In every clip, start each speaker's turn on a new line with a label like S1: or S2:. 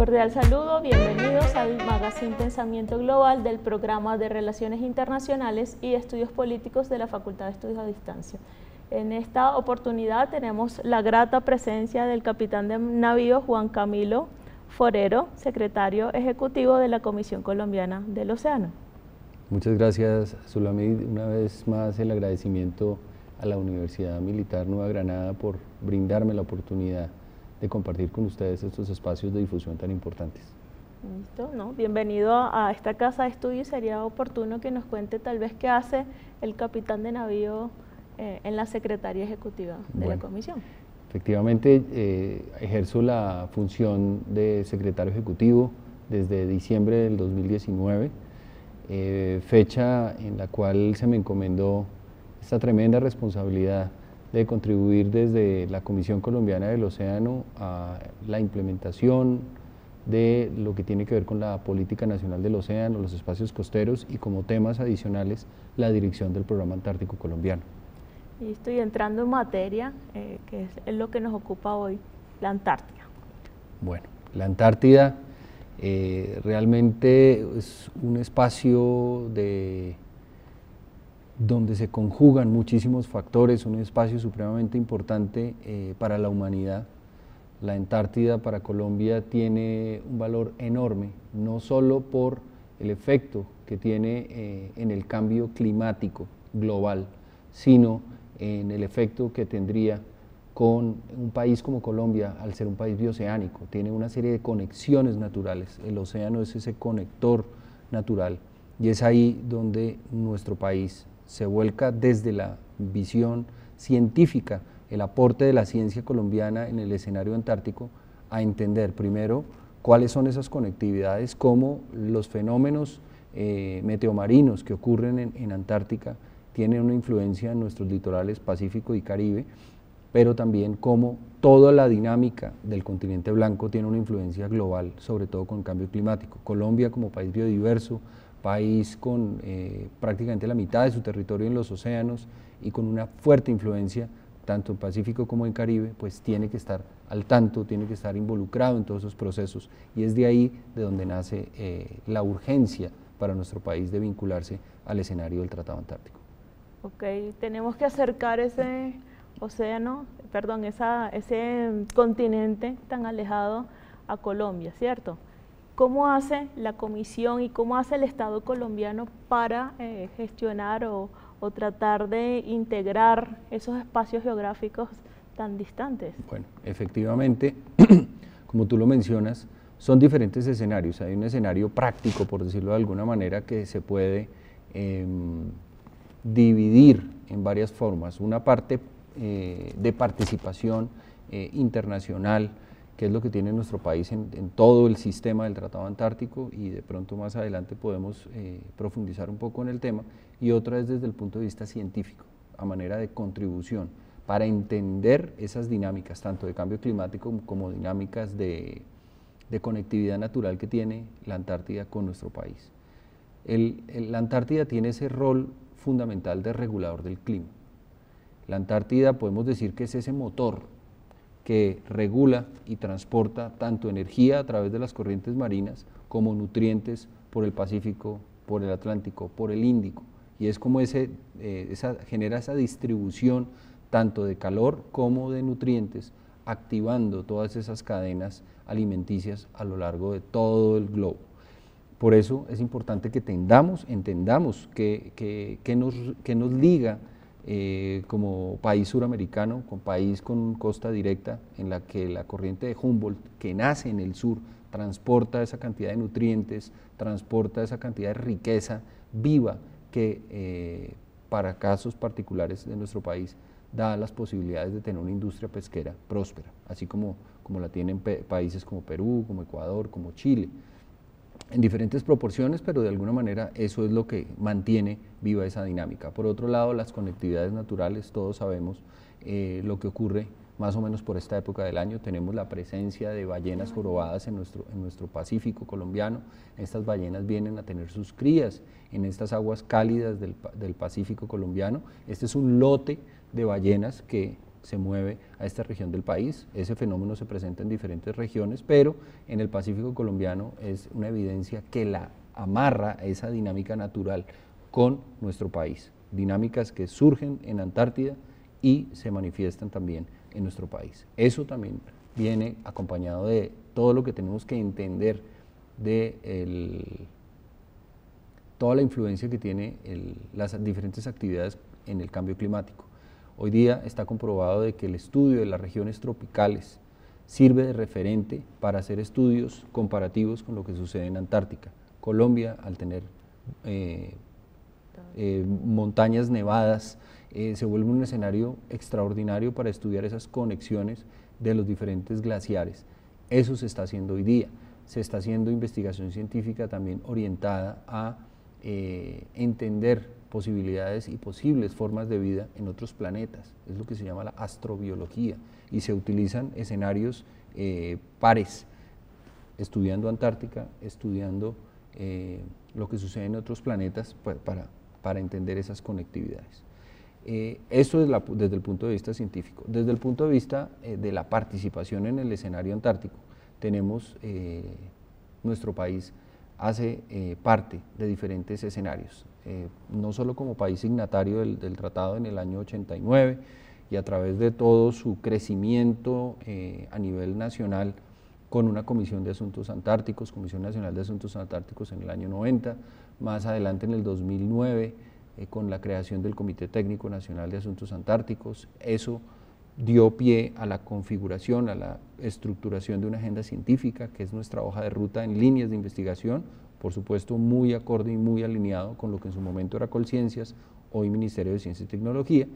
S1: Cordial saludo, bienvenidos al Magazine Pensamiento Global del Programa de Relaciones Internacionales y Estudios Políticos de la Facultad de Estudios a Distancia. En esta oportunidad tenemos la grata presencia del capitán de navío Juan Camilo Forero, secretario ejecutivo de la Comisión Colombiana del Océano.
S2: Muchas gracias, Zulamid. Una vez más el agradecimiento a la Universidad Militar Nueva Granada por brindarme la oportunidad de compartir con ustedes estos espacios de difusión tan importantes.
S1: Listo, ¿no? Bienvenido a esta casa de estudio y sería oportuno que nos cuente tal vez qué hace el capitán de navío en la Secretaría Ejecutiva de la Comisión.
S2: Efectivamente, ejerzo la función de secretario ejecutivo desde diciembre del 2019, fecha en la cual se me encomendó esta tremenda responsabilidad de contribuir desde la Comisión Colombiana del Océano a la implementación de lo que tiene que ver con la Política Nacional del Océano, los espacios costeros y como temas adicionales la dirección del Programa Antártico Colombiano.
S1: Y estoy entrando en materia, que es lo que nos ocupa hoy, la Antártida.
S2: Bueno, la Antártida realmente es un espacio donde se conjugan muchísimos factores, un espacio supremamente importante para la humanidad. La Antártida para Colombia tiene un valor enorme, no solo por el efecto que tiene en el cambio climático global, sino en el efecto que tendría con un país como Colombia al ser un país bioceánico. Tiene una serie de conexiones naturales, el océano es ese conector natural y es ahí donde nuestro país se vuelca desde la visión científica, el aporte de la ciencia colombiana en el escenario antártico, a entender primero cuáles son esas conectividades, cómo los fenómenos meteomarinos que ocurren en Antártica tienen una influencia en nuestros litorales Pacífico y Caribe, pero también cómo toda la dinámica del continente blanco tiene una influencia global, sobre todo con el cambio climático. Colombia como país biodiverso, país con prácticamente la mitad de su territorio en los océanos y con una fuerte influencia tanto en Pacífico como en Caribe, pues tiene que estar al tanto, tiene que estar involucrado en todos esos procesos y es de ahí de donde nace la urgencia para nuestro país de vincularse al escenario del Tratado Antártico.
S1: Ok, tenemos que acercar ese océano, perdón, ese continente tan alejado a Colombia, ¿cierto? ¿Cómo hace la Comisión y cómo hace el Estado colombiano para gestionar o tratar de integrar esos espacios geográficos tan distantes?
S2: Bueno, efectivamente, como tú lo mencionas, son diferentes escenarios. Hay un escenario práctico, por decirlo de alguna manera, que se puede dividir en varias formas. Una parte de participación internacional, que es lo que tiene nuestro país en todo el sistema del Tratado Antártico y de pronto más adelante podemos profundizar un poco en el tema, y otra es desde el punto de vista científico, a manera de contribución, para entender esas dinámicas, tanto de cambio climático como dinámicas de conectividad natural que tiene la Antártida con nuestro país. La Antártida tiene ese rol fundamental de regulador del clima. La Antártida podemos decir que es ese motor que regula y transporta tanto energía a través de las corrientes marinas como nutrientes por el Pacífico, por el Atlántico, por el Índico, y es como genera esa distribución tanto de calor como de nutrientes, activando todas esas cadenas alimenticias a lo largo de todo el globo. Por eso es importante que entendamos que nos liga como país suramericano, con país con costa directa, en la que la corriente de Humboldt, que nace en el sur, transporta esa cantidad de nutrientes, transporta esa cantidad de riqueza viva que para casos particulares de nuestro país da las posibilidades de tener una industria pesquera próspera, así como la tienen países como Perú, como Ecuador, como Chile, en diferentes proporciones, pero de alguna manera eso es lo que mantiene viva esa dinámica. Por otro lado, las conectividades naturales, todos sabemos lo que ocurre más o menos por esta época del año. Tenemos la presencia de ballenas jorobadas en nuestro Pacífico colombiano. Estas ballenas vienen a tener sus crías en estas aguas cálidas del Pacífico colombiano. Este es un lote de ballenas que se mueve a esta región del país. Ese fenómeno se presenta en diferentes regiones, pero en el Pacífico colombiano es una evidencia que la amarra a esa dinámica natural con nuestro país, dinámicas que surgen en Antártida y se manifiestan también en nuestro país. Eso también viene acompañado de todo lo que tenemos que entender de toda la influencia que tiene las diferentes actividades en el cambio climático. Hoy día está comprobado de que el estudio de las regiones tropicales sirve de referente para hacer estudios comparativos con lo que sucede en Antártica. Colombia, al tener montañas nevadas, se vuelve un escenario extraordinario para estudiar esas conexiones de los diferentes glaciares. Eso se está haciendo hoy día. Se está haciendo investigación científica también orientada a entender posibilidades y posibles formas de vida en otros planetas. Es lo que se llama la astrobiología, y se utilizan escenarios pares, estudiando Antártica, estudiando lo que sucede en otros planetas para entender esas conectividades. Eso es desde el punto de vista científico. Desde el punto de vista de la participación en el escenario antártico, tenemos, nuestro país hace parte de diferentes escenarios, no solo como país signatario del tratado en el año 89 y a través de todo su crecimiento a nivel nacional con una Comisión de Asuntos Antárticos, Comisión Nacional de Asuntos Antárticos en el año 90, más adelante en el 2009 con la creación del Comité Técnico Nacional de Asuntos Antárticos. Eso dio pie a la configuración, a la estructuración de una agenda científica, que es nuestra hoja de ruta en líneas de investigación, por supuesto muy acorde y muy alineado con lo que en su momento era Colciencias, hoy Ministerio de Ciencia y Tecnología,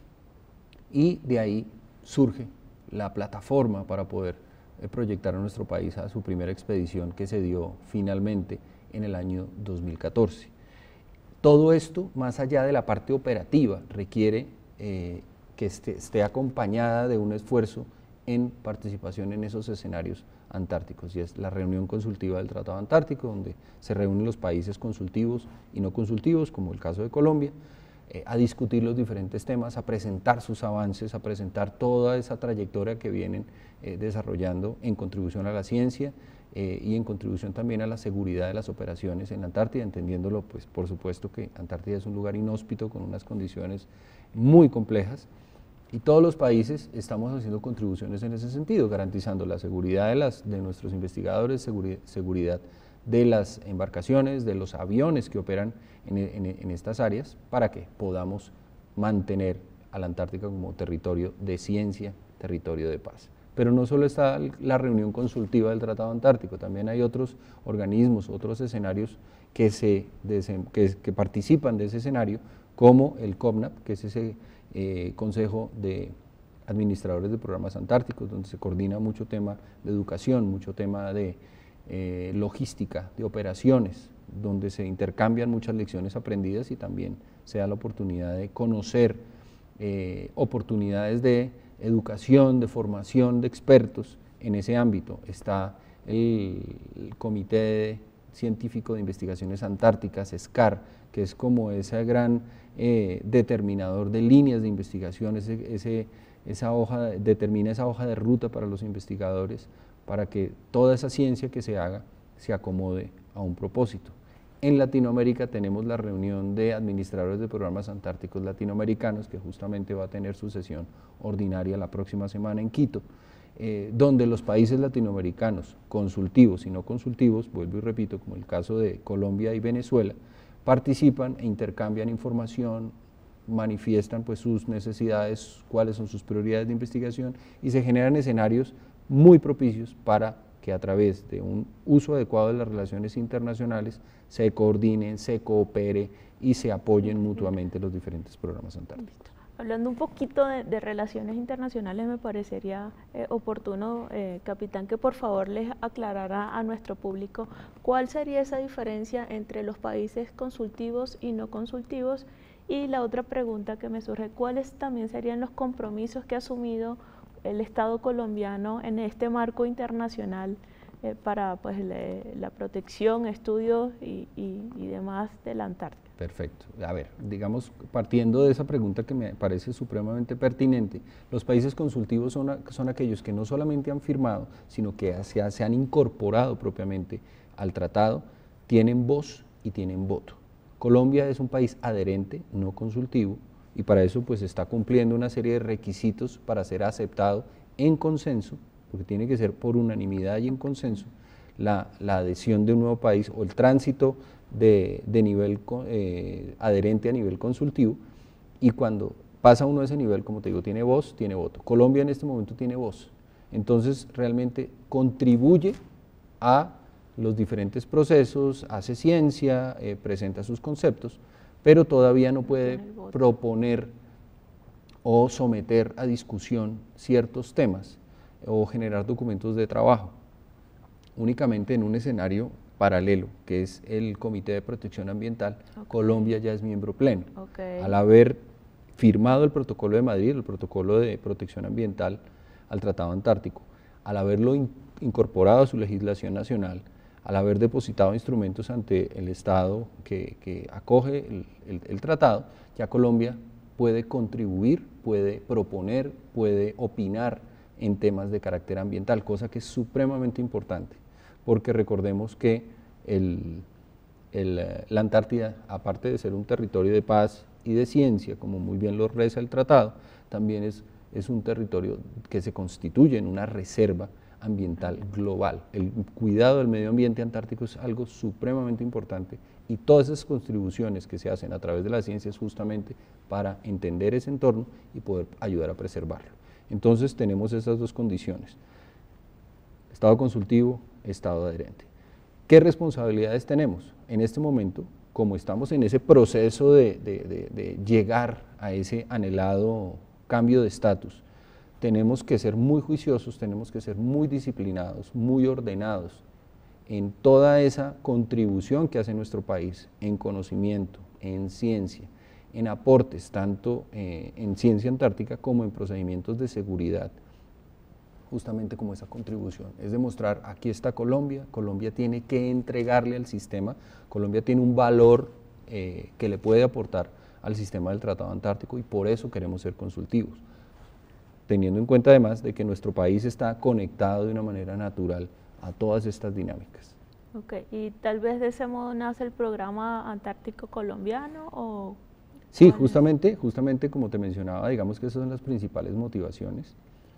S2: y de ahí surge la plataforma para poder proyectar a nuestro país a su primera expedición, que se dio finalmente en el año 2014. Todo esto, más allá de la parte operativa, requiere que esté acompañada de un esfuerzo en participación en esos escenarios antárticos, y es la reunión consultiva del Tratado Antártico, donde se reúnen los países consultivos y no consultivos, como el caso de Colombia, a discutir los diferentes temas, a presentar sus avances, a presentar toda esa trayectoria que vienen desarrollando en contribución a la ciencia y en contribución también a la seguridad de las operaciones en la Antártida, entendiéndolo, pues por supuesto que Antártida es un lugar inhóspito con unas condiciones muy complejas, y todos los países estamos haciendo contribuciones en ese sentido, garantizando la seguridad de nuestros investigadores, seguridad de las embarcaciones, de los aviones que operan en estas áreas, para que podamos mantener a la Antártica como territorio de ciencia, territorio de paz. Pero no solo está la reunión consultiva del Tratado Antártico, también hay otros organismos, otros escenarios que participan de ese escenario, como el COPNAP, que es ese Consejo de Administradores de Programas Antárticos, donde se coordina mucho tema de educación, mucho tema de logística, de operaciones, donde se intercambian muchas lecciones aprendidas y también se da la oportunidad de conocer oportunidades de educación, de formación de expertos en ese ámbito. Está el Comité Científico de Investigaciones Antárticas, SCAR, que es como ese gran determinador de líneas de investigación, determina esa hoja de ruta para los investigadores, para que toda esa ciencia que se haga se acomode a un propósito. En Latinoamérica tenemos la reunión de administradores de programas antárticos latinoamericanos, que justamente va a tener su sesión ordinaria la próxima semana en Quito, donde los países latinoamericanos, consultivos y no consultivos, vuelvo y repito, como el caso de Colombia y Venezuela, participan e intercambian información, manifiestan pues sus necesidades, cuáles son sus prioridades de investigación, y se generan escenarios muy propicios para que a través de un uso adecuado de las relaciones internacionales se coordinen, se coopere y se apoyen mutuamente los diferentes programas antárticos.
S1: Hablando un poquito de relaciones internacionales, me parecería oportuno, capitán, que por favor les aclarara a nuestro público cuál sería esa diferencia entre los países consultivos y no consultivos. Y la otra pregunta que me surge, ¿cuáles también serían los compromisos que ha asumido el Estado colombiano en este marco internacional para pues, la protección, estudios y demás de la Antártida.
S2: Perfecto. A ver, digamos, partiendo de esa pregunta que me parece supremamente pertinente, los países consultivos son aquellos que no solamente han firmado, sino que se han incorporado propiamente al tratado, tienen voz y tienen voto. Colombia es un país adherente, no consultivo, y para eso pues está cumpliendo una serie de requisitos para ser aceptado en consenso, porque tiene que ser por unanimidad y en consenso, la adhesión de un nuevo país o el tránsito de nivel adherente a nivel consultivo, y cuando pasa uno a ese nivel, como te digo, tiene voz, tiene voto. Colombia en este momento tiene voz, entonces realmente contribuye a los diferentes procesos, hace ciencia, presenta sus conceptos, pero todavía no puede proponer o someter a discusión ciertos temas o generar documentos de trabajo. Únicamente en un escenario paralelo, que es el Comité de Protección Ambiental, Colombia ya es miembro pleno. Al haber firmado el Protocolo de Madrid, el Protocolo de Protección Ambiental al Tratado Antártico, al haberlo incorporado a su legislación nacional, al haber depositado instrumentos ante el Estado que acoge el tratado, ya Colombia puede contribuir, puede proponer, puede opinar en temas de carácter ambiental, cosa que es supremamente importante, porque recordemos que la Antártida, aparte de ser un territorio de paz y de ciencia, como muy bien lo reza el tratado, también es un territorio que se constituye en una reserva ambiental global. El cuidado del medio ambiente antártico es algo supremamente importante, y todas esas contribuciones que se hacen a través de la ciencia es justamente para entender ese entorno y poder ayudar a preservarlo. Entonces tenemos esas dos condiciones: Estado consultivo, Estado adherente. ¿Qué responsabilidades tenemos? En este momento, como estamos en ese proceso de llegar a ese anhelado cambio de estatus, tenemos que ser muy juiciosos, tenemos que ser muy disciplinados, muy ordenados en toda esa contribución que hace nuestro país en conocimiento, en ciencia, en aportes, tanto en ciencia antártica como en procedimientos de seguridad, justamente como esa contribución. Es demostrar, aquí está Colombia, Colombia tiene que entregarle al sistema, Colombia tiene un valor que le puede aportar al sistema del Tratado Antártico, y por eso queremos ser consultivos, teniendo en cuenta además de que nuestro país está conectado de una manera natural a todas estas dinámicas.
S1: Ok, y tal vez de ese modo nace el programa Antártico Colombiano, ¿o?
S2: Sí, justamente como te mencionaba, digamos que esas son las principales motivaciones,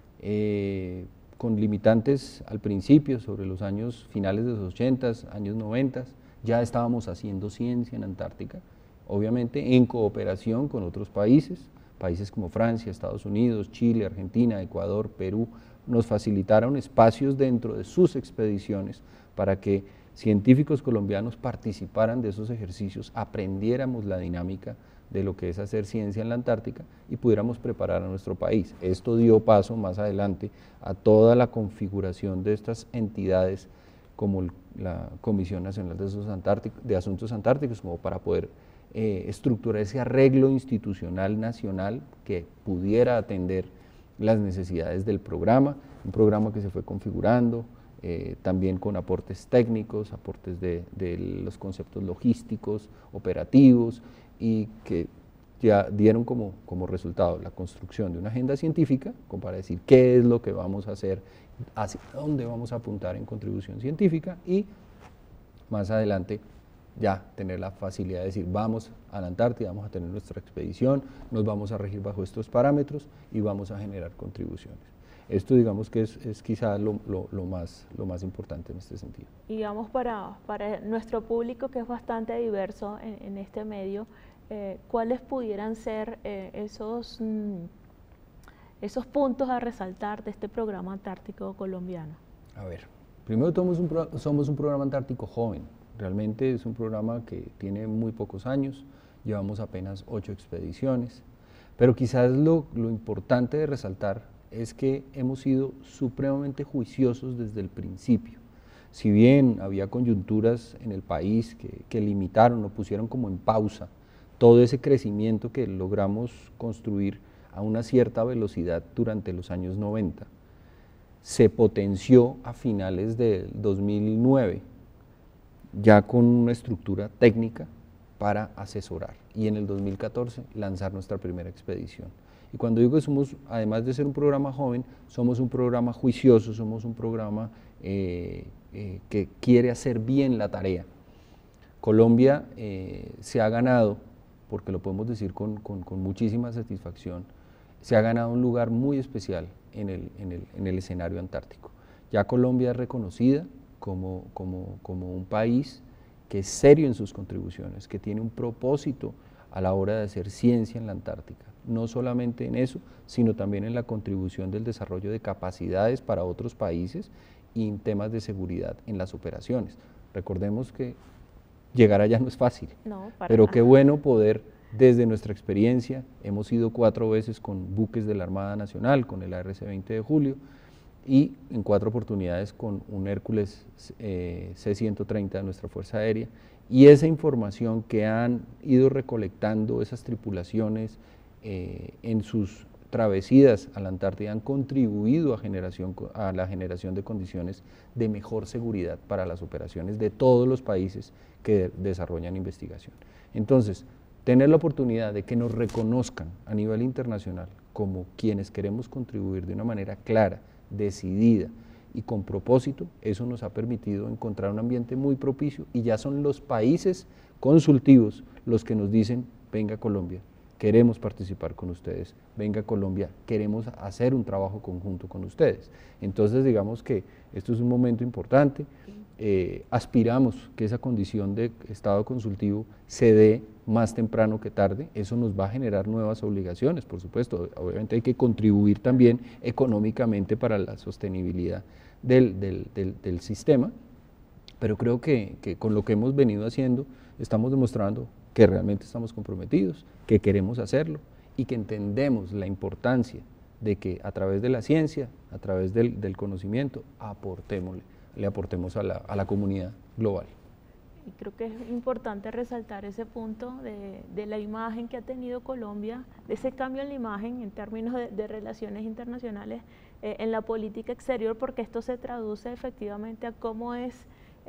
S2: con limitantes al principio, sobre los años finales de los 80s, años 90s, ya estábamos haciendo ciencia en Antártica, obviamente en cooperación con otros países como Francia, Estados Unidos, Chile, Argentina, Ecuador, Perú, nos facilitaron espacios dentro de sus expediciones para que científicos colombianos participaran de esos ejercicios, aprendiéramos la dinámica de lo que es hacer ciencia en la Antártica y pudiéramos preparar a nuestro país. Esto dio paso más adelante a toda la configuración de estas entidades como la Comisión Nacional de Asuntos Antárticos, como para poder estructurar ese arreglo institucional nacional que pudiera atender las necesidades del programa, un programa que se fue configurando, también con aportes técnicos, aportes de los conceptos logísticos, operativos, y que ya dieron como resultado la construcción de una agenda científica, como para decir qué es lo que vamos a hacer, hacia dónde vamos a apuntar en contribución científica, y más adelante ya tener la facilidad de decir vamos a la Antártida, vamos a tener nuestra expedición, nos vamos a regir bajo estos parámetros y vamos a generar contribuciones. Esto digamos que es quizá lo más importante en este sentido.
S1: Digamos para nuestro público, que es bastante diverso en este medio, ¿cuáles pudieran ser esos puntos a resaltar de este programa antártico colombiano?
S2: A ver, primero somos un programa antártico joven. Realmente es un programa que tiene muy pocos años, llevamos apenas 8 expediciones, pero quizás lo importante de resaltar es que hemos sido supremamente juiciosos desde el principio. Si bien había coyunturas en el país que limitaron o pusieron como en pausa todo ese crecimiento que logramos construir a una cierta velocidad durante los años 90, se potenció a finales del 2009, ya con una estructura técnica para asesorar, y en el 2014 lanzar nuestra primera expedición. Y cuando digo que somos, además de ser un programa joven, somos un programa juicioso, somos un programa que quiere hacer bien la tarea. Colombia se ha ganado, porque lo podemos decir con muchísima satisfacción, se ha ganado un lugar muy especial en el escenario antártico. Ya Colombia es reconocida como un país que es serio en sus contribuciones, que tiene un propósito a la hora de hacer ciencia en la Antártica, no solamente en eso, sino también en la contribución del desarrollo de capacidades para otros países y en temas de seguridad en las operaciones. Recordemos que llegar allá no es fácil, pero qué bueno poder, desde nuestra experiencia, hemos ido 4 veces con buques de la Armada Nacional, con el ARC-20 de Julio, y en 4 oportunidades con un Hércules C-130 de nuestra Fuerza Aérea, y esa información que han ido recolectando esas tripulaciones en sus travesías a la Antártida han contribuido a la generación de condiciones de mejor seguridad para las operaciones de todos los países que desarrollan investigación. Entonces, tener la oportunidad de que nos reconozcan a nivel internacional como quienes queremos contribuir de una manera clara, decidida y con propósito, eso nos ha permitido encontrar un ambiente muy propicio, y ya son los países consultivos los que nos dicen: venga Colombia, queremos participar con ustedes, venga Colombia, queremos hacer un trabajo conjunto con ustedes. Entonces digamos que esto es un momento importante, aspiramos que esa condición de estado consultivo se dé más temprano que tarde, eso nos va a generar nuevas obligaciones, por supuesto, obviamente hay que contribuir también económicamente para la sostenibilidad del sistema, pero creo que con lo que hemos venido haciendo estamos demostrando que realmente estamos comprometidos, que queremos hacerlo y que entendemos la importancia de que a través de la ciencia, a través del conocimiento, le aportemos a la comunidad global.
S1: Y creo que es importante resaltar ese punto de la imagen que ha tenido Colombia, de ese cambio en la imagen en términos de relaciones internacionales en la política exterior, porque esto se traduce efectivamente a cómo es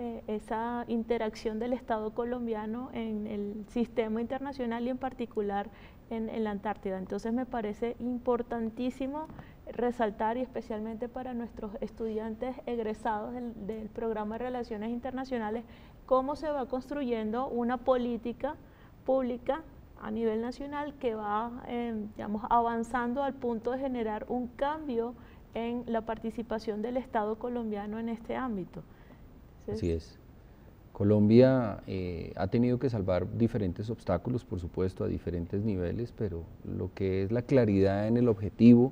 S1: esa interacción del Estado colombiano en el sistema internacional y en particular en la Antártida. Entonces me parece importantísimo resaltar, y especialmente para nuestros estudiantes egresados del programa de Relaciones Internacionales, cómo se va construyendo una política pública a nivel nacional que va digamos, avanzando al punto de generar un cambio en la participación del Estado colombiano en este ámbito. Entonces,
S2: así es. Colombia ha tenido que salvar diferentes obstáculos, por supuesto, a diferentes niveles, pero lo que es la claridad en el objetivo,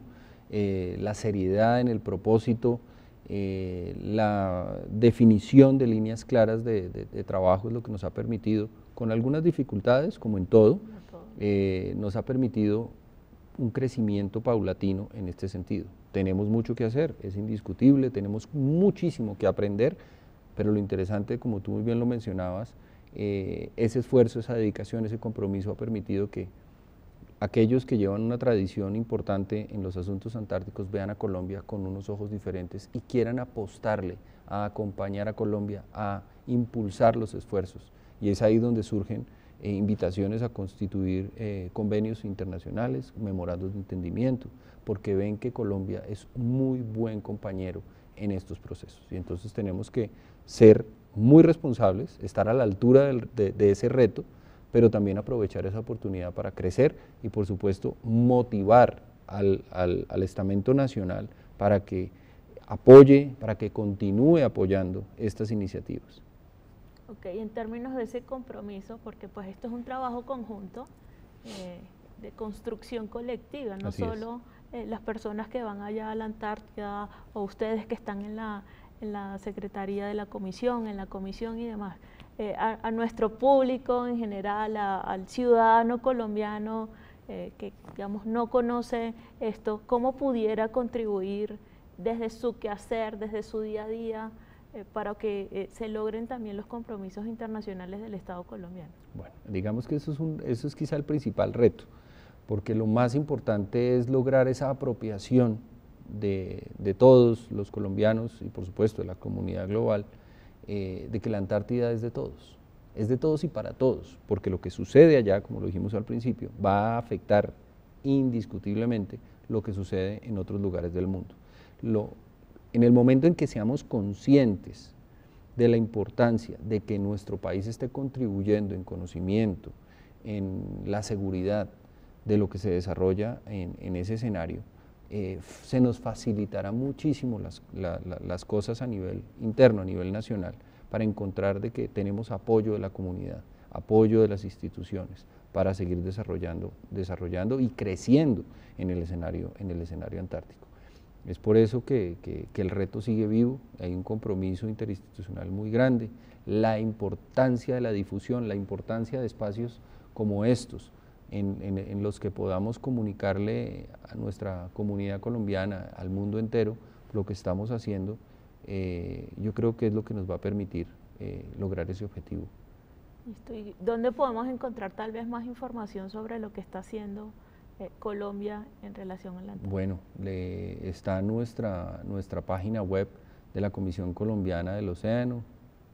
S2: la seriedad en el propósito, la definición de líneas claras de trabajo es lo que nos ha permitido, con algunas dificultades, como en todo, nos ha permitido un crecimiento paulatino en este sentido. Tenemos mucho que hacer, es indiscutible, tenemos muchísimo que aprender, pero lo interesante, como tú muy bien lo mencionabas, ese esfuerzo, esa dedicación, ese compromiso ha permitido que aquellos que llevan una tradición importante en los asuntos antárticos vean a Colombia con unos ojos diferentes y quieran apostarle a acompañar a Colombia, a impulsar los esfuerzos. Y es ahí donde surgen invitaciones a constituir convenios internacionales, memorandos de entendimiento, porque ven que Colombia es muy buen compañero en estos procesos. Y entonces tenemos que ser muy responsables, estar a la altura de ese reto, pero también aprovechar esa oportunidad para crecer y, por supuesto, motivar al estamento nacional para que apoye, para que continúe apoyando estas iniciativas.
S1: Ok, en términos de ese compromiso, porque pues esto es un trabajo conjunto de construcción colectiva, no
S2: Así
S1: solo las personas que van allá a la Antártida o ustedes que están en la Secretaría de la Comisión, en la Comisión y demás. A nuestro público en general, al ciudadano colombiano que digamos no conoce esto, ¿cómo pudiera contribuir desde su quehacer, desde su día a día, para que se logren también los compromisos internacionales del Estado colombiano?
S2: Bueno, digamos que eso es quizá el principal reto, porque lo más importante es lograr esa apropiación de todos los colombianos y por supuesto de la comunidad global, de que la Antártida es de todos y para todos, porque lo que sucede allá, como lo dijimos al principio, va a afectar indiscutiblemente lo que sucede en otros lugares del mundo. En el momento en que seamos conscientes de la importancia de que nuestro país esté contribuyendo en conocimiento, en la seguridad de lo que se desarrolla en ese escenario, se nos facilitará muchísimo las cosas a nivel interno, a nivel nacional, para encontrar de que tenemos apoyo de la comunidad, apoyo de las instituciones, para seguir desarrollando y creciendo en el escenario antártico. Es por eso que el reto sigue vivo, hay un compromiso interinstitucional muy grande, la importancia de la difusión, la importancia de espacios como estos, en los que podamos comunicarle a nuestra comunidad colombiana, al mundo entero, lo que estamos haciendo, yo creo que es lo que nos va a permitir lograr ese objetivo.
S1: Listo. ¿Y dónde podemos encontrar tal vez más información sobre lo que está haciendo Colombia en relación a la Antártida?
S2: Bueno, está nuestra página web de la Comisión Colombiana del Océano,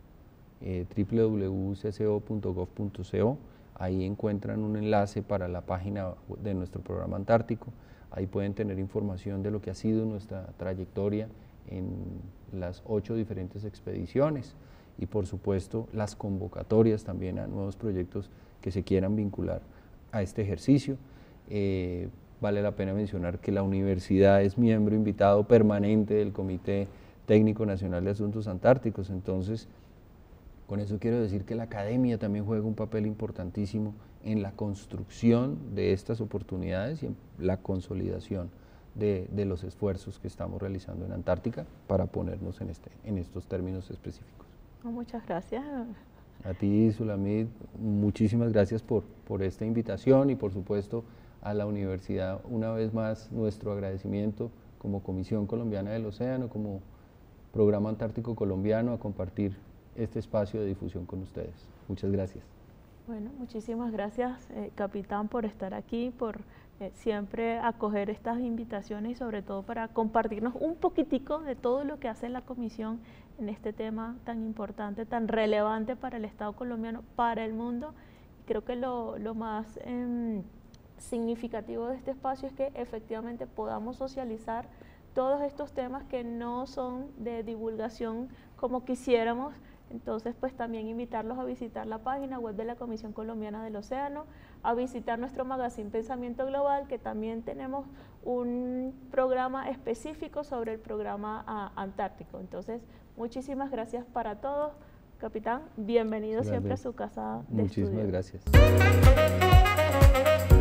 S2: www.cco.gov.co. Ahí encuentran un enlace para la página de nuestro programa antártico. Ahí pueden tener información de lo que ha sido nuestra trayectoria en las 8 diferentes expediciones y por supuesto las convocatorias también a nuevos proyectos que se quieran vincular a este ejercicio. Vale la pena mencionar que la universidad es miembro invitado permanente del Comité Técnico Nacional de Asuntos Antárticos, entonces con eso quiero decir que la academia también juega un papel importantísimo en la construcción de estas oportunidades y en la consolidación de los esfuerzos que estamos realizando en Antártica para ponernos en estos términos específicos.
S1: Muchas gracias.
S2: A ti, Sulamit, muchísimas gracias por esta invitación y por supuesto a la universidad una vez más nuestro agradecimiento como Comisión Colombiana del Océano, como Programa Antártico Colombiano, a compartir este espacio de difusión con ustedes. Muchas gracias.
S1: Bueno, muchísimas gracias, capitán, por estar aquí, por siempre acoger estas invitaciones y sobre todo para compartirnos un poquitico de todo lo que hace la comisión en este tema tan importante, tan relevante para el Estado colombiano, para el mundo. Creo que lo más significativo de este espacio es que efectivamente podamos socializar todos estos temas que no son de divulgación como quisiéramos. Entonces, pues también invitarlos a visitar la página web de la Comisión Colombiana del Océano, a visitar nuestro magazine Pensamiento Global, que también tenemos un programa específico sobre el programa antártico. Entonces, muchísimas gracias para todos. Capitán, bienvenido siempre a su casa de estudio.
S2: Muchísimas gracias.